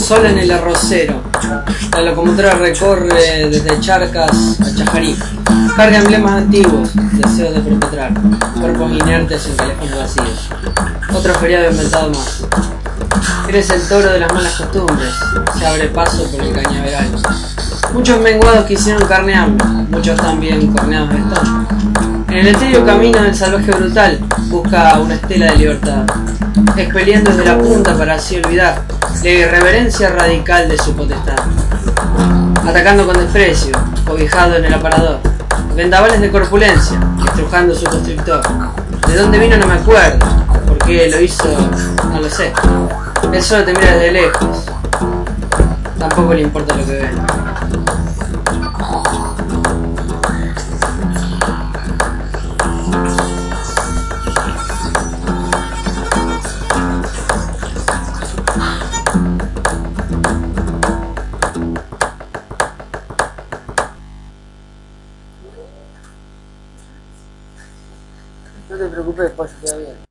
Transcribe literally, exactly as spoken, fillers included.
Sol en el arrocero. La locomotora recorre desde Charcas a Chajarí. Carga emblemas antiguos, deseos de perpetrar. Cuerpos inertes en calefones vacíos. Otro feriado inventado más. Eres el toro de las malas costumbres. Se abre paso por el cañaveral. Muchos menguados quisieron carnearme, muchos también corneados están. En el etéreo camino del salvaje brutal busca una estela de libertad, expeliendo desde la punta para así olvidar la irreverencia radical de su potestad. Atacando con desprecio, cobijado en el aparador, vendavales de corpulencia, estrujando su constrictor. De dónde vino no me acuerdo, por qué lo hizo no lo sé. Él solo te mira desde lejos, tampoco le importa lo que ve. No te preocupes, pues, queda bien.